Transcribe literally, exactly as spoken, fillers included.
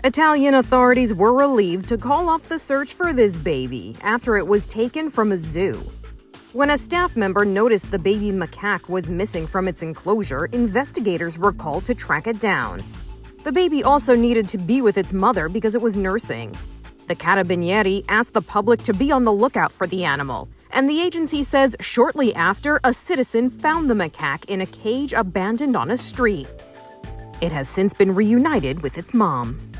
Italian authorities were relieved to call off the search for this baby after it was taken from a zoo. When a staff member noticed the baby macaque was missing from its enclosure, investigators were called to track it down. The baby also needed to be with its mother because it was nursing. The Carabiniere asked the public to be on the lookout for the animal, and the agency says shortly after, a citizen found the macaque in a cage abandoned on a street. It has since been reunited with its mom.